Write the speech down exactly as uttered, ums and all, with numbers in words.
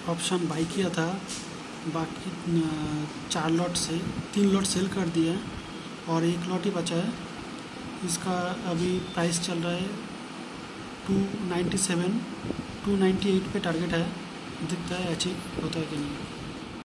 Option by किया था, बाकी चार लॉट से तीन लॉट सेल कर दिया और एक लॉट ही बचा है। इसका अभी प्राइस चल रहा है two ninety seven two ninety eight पे टारगेट है, दिखता है अचीव होता है कि नहीं।